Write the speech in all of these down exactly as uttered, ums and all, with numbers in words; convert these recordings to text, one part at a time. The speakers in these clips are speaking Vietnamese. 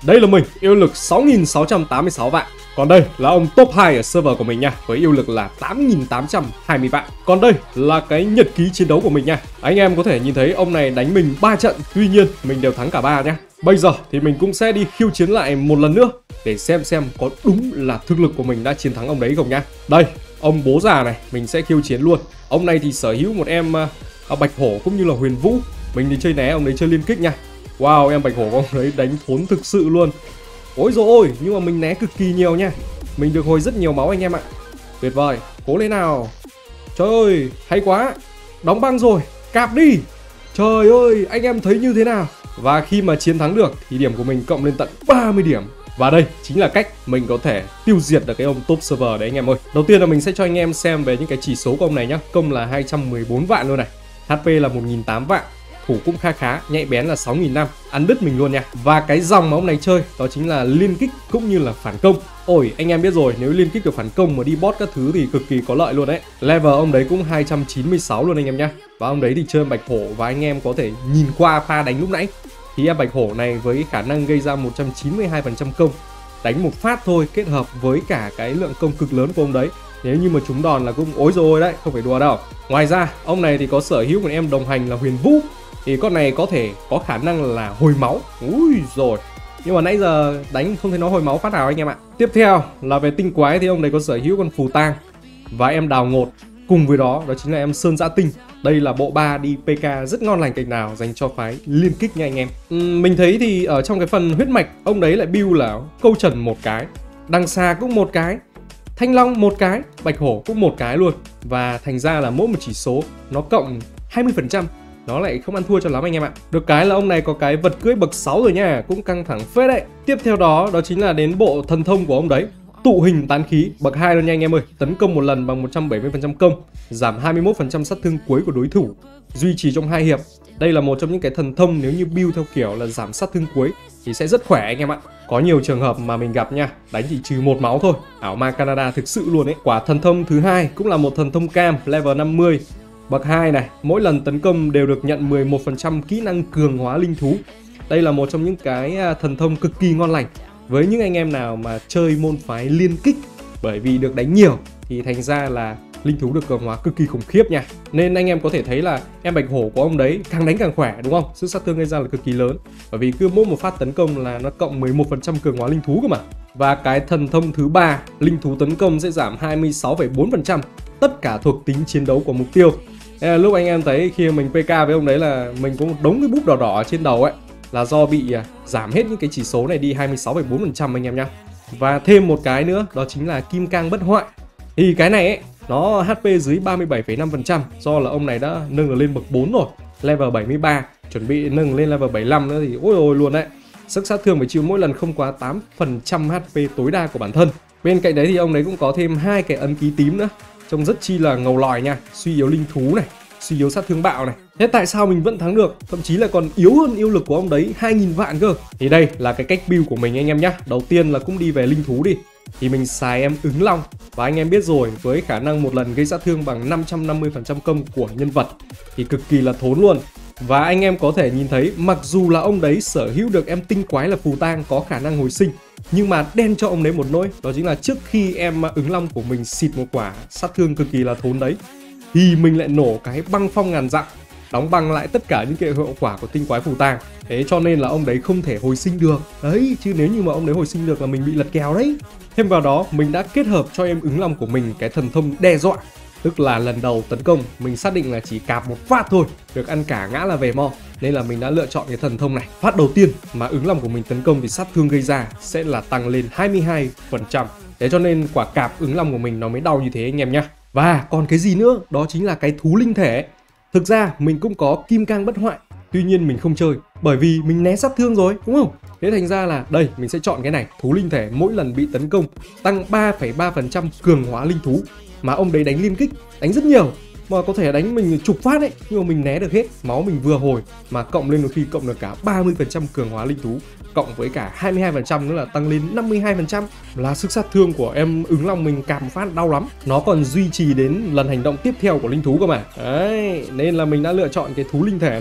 Đây là mình, yêu lực sáu nghìn sáu trăm tám mươi sáu vạn. Còn đây là ông top hai ở server của mình nha, với yêu lực là tám nghìn tám trăm hai mươi vạn. Còn đây là cái nhật ký chiến đấu của mình nha. Anh em có thể nhìn thấy ông này đánh mình ba trận, tuy nhiên mình đều thắng cả ba nhá. Bây giờ thì mình cũng sẽ đi khiêu chiến lại một lần nữa để xem xem có đúng là thực lực của mình đã chiến thắng ông đấy không nhá. Đây, ông bố già này, mình sẽ khiêu chiến luôn. Ông này thì sở hữu một em uh, bạch hổ cũng như là huyền vũ. Mình thì chơi né, ông đấy chơi liên kích nha. Wow, em bạch hổ của ông đấy đánh thốn thực sự luôn. Ôi dồi ôi, nhưng mà mình né cực kỳ nhiều nha. Mình được hồi rất nhiều máu anh em ạ. Tuyệt vời, cố lên nào. Trời ơi, hay quá. Đóng băng rồi, cạp đi. Trời ơi, anh em thấy như thế nào? Và khi mà chiến thắng được thì điểm của mình cộng lên tận ba mươi điểm. Và đây chính là cách mình có thể tiêu diệt được cái ông top server đấy anh em ơi. Đầu tiên là mình sẽ cho anh em xem về những cái chỉ số của ông này nhá. Công là hai trăm mười bốn vạn luôn này, hát pê là một nghìn tám trăm vạn, thủ cũng khá khá, nhạy bén là sáu nghìn năm trăm, ăn đứt mình luôn nha. Và cái dòng mà ông này chơi đó chính là liên kích cũng như là phản công. Ôi, anh em biết rồi, nếu liên kích được phản công mà đi bot các thứ thì cực kỳ có lợi luôn đấy. Level ông đấy cũng hai trăm chín mươi sáu luôn anh em nhá. Và ông đấy thì chơi bạch hổ, và anh em có thể nhìn qua pha đánh lúc nãy thì em bạch hổ này với khả năng gây ra một trăm chín mươi hai phần trăm công, đánh một phát thôi kết hợp với cả cái lượng công cực lớn của ông đấy, nếu như mà trúng đòn là cũng ối rồi đấy, không phải đùa đâu. Ngoài ra ông này thì có sở hữu một em đồng hành là huyền vũ, thì con này có thể có khả năng là hồi máu. Ui rồi, nhưng mà nãy giờ đánh không thấy nó hồi máu phát nào anh em ạ. Tiếp theo là về tinh quái thì ông này có sở hữu con phù tang và em đào ngột, cùng với đó đó chính là em sơn dã tinh. Đây là bộ ba đi pê ca rất ngon lành cạnh nào dành cho phái liên kích nha anh em. uhm, Mình thấy thì ở trong cái phần huyết mạch ông đấy lại build là câu trần một cái, đằng xà cũng một cái, thanh long một cái, bạch hổ cũng một cái luôn. Và thành ra là mỗi một chỉ số nó cộng hai mươi phần trăm, nó lại không ăn thua cho lắm anh em ạ. Được cái là ông này có cái vật cưỡi bậc sáu rồi nha, cũng căng thẳng phết đấy. Tiếp theo đó đó chính là đến bộ thần thông của ông đấy, tụ hình tán khí bậc hai luôn nha anh em ơi. Tấn công một lần bằng một trăm bảy mươi phần trăm công, giảm hai mươi mốt phần trăm sát thương cuối của đối thủ, duy trì trong hai hiệp. Đây là một trong những cái thần thông nếu như build theo kiểu là giảm sát thương cuối thì sẽ rất khỏe anh em ạ. Có nhiều trường hợp mà mình gặp nha, đánh chỉ trừ một máu thôi, ảo ma Canada thực sự luôn ấy. Quả thần thông thứ hai cũng là một thần thông cam level năm mươi bậc hai này, mỗi lần tấn công đều được nhận mười một phần trăm kỹ năng cường hóa linh thú. Đây là một trong những cái thần thông cực kỳ ngon lành với những anh em nào mà chơi môn phái liên kích, bởi vì được đánh nhiều thì thành ra là linh thú được cường hóa cực kỳ khủng khiếp nha. Nên anh em có thể thấy là em bạch hổ của ông đấy càng đánh càng khỏe đúng không? Sức sát thương gây ra là cực kỳ lớn, bởi vì cứ mỗi một phát tấn công là nó cộng mười một phần trăm cường hóa linh thú cơ mà. Và cái thần thông thứ ba, linh thú tấn công sẽ giảm hai mươi sáu phẩy bốn phần trăm tất cả thuộc tính chiến đấu của mục tiêu. Nên là lúc anh em thấy khi mình pê ca với ông đấy là mình có một đống cái búp đỏ đỏ ở trên đầu ấy, là do bị giảm hết những cái chỉ số này đi hai mươi sáu phẩy bốn phần trăm anh em nhá. Và thêm một cái nữa đó chính là kim cang bất hoại. Thì cái này ấy, nó hát pê dưới ba mươi bảy phẩy năm phần trăm, do là ông này đã nâng được lên bậc bốn rồi, level bảy mươi ba, chuẩn bị nâng lên level bảy mươi lăm nữa thì ôi ôi luôn đấy. Sức sát thương phải chịu mỗi lần không quá tám phần trăm hát pê tối đa của bản thân. Bên cạnh đấy thì ông đấy cũng có thêm hai cái ấn ký tím nữa, trông rất chi là ngầu lòi nha, suy yếu linh thú này, suy yếu sát thương bạo này. Thế tại sao mình vẫn thắng được, thậm chí là còn yếu hơn yêu lực của ông đấy hai nghìn vạn cơ? Thì đây là cái cách build của mình anh em nhá. Đầu tiên là cũng đi về linh thú đi, thì mình xài em ứng long. Và anh em biết rồi, với khả năng một lần gây sát thương bằng năm trăm năm mươi phần trăm công của nhân vật thì cực kỳ là thốn luôn. Và anh em có thể nhìn thấy, mặc dù là ông đấy sở hữu được em tinh quái là phù tang có khả năng hồi sinh, nhưng mà đen cho ông đấy một nỗi, đó chính là trước khi em ứng long của mình xịt một quả sát thương cực kỳ là thốn đấy, thì mình lại nổ cái băng phong ngàn dặm, đóng băng lại tất cả những cái hậu quả của tinh quái phù tang. Thế cho nên là ông đấy không thể hồi sinh được đấy, chứ nếu như mà ông đấy hồi sinh được là mình bị lật kèo đấy. Thêm vào đó mình đã kết hợp cho em ứng long của mình cái thần thông đe dọa, tức là lần đầu tấn công mình xác định là chỉ cạp một phát thôi, được ăn cả ngã là về mo, nên là mình đã lựa chọn cái thần thông này. Phát đầu tiên mà ứng long của mình tấn công thì sát thương gây ra sẽ là tăng lên hai mươi hai phần trăm. Thế cho nên quả cạp ứng long của mình nó mới đau như thế anh em nhá. Và còn cái gì nữa, đó chính là cái thú linh thể. Thực ra mình cũng có kim cang bất hoại, tuy nhiên mình không chơi bởi vì mình né sát thương rồi đúng không? Thế thành ra là đây mình sẽ chọn cái này, thú linh thể mỗi lần bị tấn công tăng ba phẩy ba phần trăm cường hóa linh thú. Mà ông đấy đánh liên kích, đánh rất nhiều, mà có thể đánh mình chục phát đấy, nhưng mà mình né được hết, máu mình vừa hồi, mà cộng lên đôi khi cộng được cả ba mươi phần trăm cường hóa linh thú, cộng với cả hai mươi hai phần trăm nữa là tăng lên năm mươi hai phần trăm, là sức sát thương của em ứng long mình cạp một phát đau lắm. Nó còn duy trì đến lần hành động tiếp theo của linh thú cơ mà. Đấy, nên là mình đã lựa chọn cái thú linh thể này.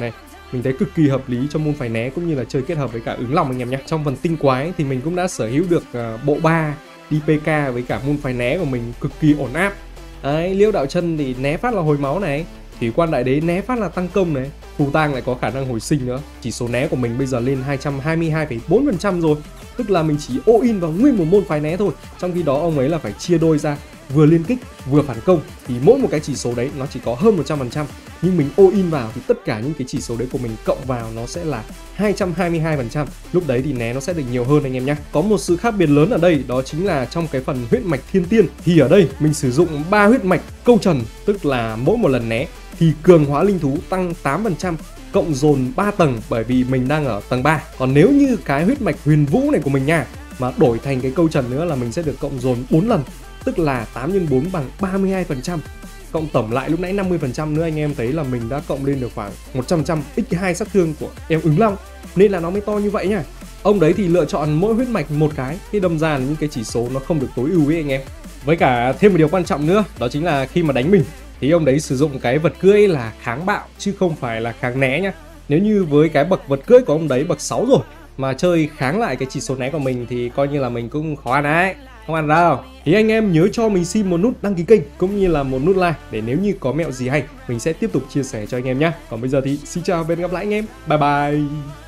mình thấy cực kỳ hợp lý cho môn phái né cũng như là chơi kết hợp với cả ứng lòng anh em nhé. Trong phần tinh quái thì mình cũng đã sở hữu được uh, bộ ba đi pê ca với cả môn phái né của mình cực kỳ ổn áp. Đấy, Liễu Đạo Chân thì né phát là hồi máu này, Thủy Quan Đại Đế né phát là tăng công này, Phù Tang lại có khả năng hồi sinh nữa. Chỉ số né của mình bây giờ lên hai trăm hai mươi hai phẩy bốn phần trăm rồi, tức là mình chỉ all in vào nguyên một môn phái né thôi. Trong khi đó ông ấy là phải chia đôi ra, vừa liên kích vừa phản công, thì mỗi một cái chỉ số đấy nó chỉ có hơn một trăm phần trăm, nhưng mình all in vào thì tất cả những cái chỉ số đấy của mình cộng vào nó sẽ là hai trăm hai mươi hai phần trăm. Lúc đấy thì né nó sẽ được nhiều hơn anh em nhé. Có một sự khác biệt lớn ở đây, đó chính là trong cái phần huyết mạch thiên tiên thì ở đây mình sử dụng ba huyết mạch câu trần, tức là mỗi một lần né thì cường hóa linh thú tăng tám phần trăm, cộng dồn ba tầng bởi vì mình đang ở tầng ba. Còn nếu như cái huyết mạch huyền vũ này của mình nha, mà đổi thành cái câu trần nữa là mình sẽ được cộng dồn bốn lần, tức là tám nhân bốn bằng ba mươi hai phần trăm. Cộng tổng lại lúc nãy năm mươi phần trăm nữa, anh em thấy là mình đã cộng lên được khoảng một trăm phần trăm nhân hai sát thương của em ứng long, nên là nó mới to như vậy nha. Ông đấy thì lựa chọn mỗi huyết mạch một cái, thì đâm ra là những cái chỉ số nó không được tối ưu ấy anh em. Với cả thêm một điều quan trọng nữa, đó chính là khi mà đánh mình thì ông đấy sử dụng cái vật cưỡi là kháng bạo chứ không phải là kháng né nhá. Nếu như với cái bậc vật cưỡi của ông đấy bậc sáu rồi mà chơi kháng lại cái chỉ số né của mình thì coi như là mình cũng khó ăn đấy, không ăn đâu. Thì anh em nhớ cho mình xin một nút đăng ký kênh cũng như là một nút like để nếu như có mẹo gì hay mình sẽ tiếp tục chia sẻ cho anh em nhé. Còn bây giờ thì xin chào và hẹn gặp lại anh em, bye bye.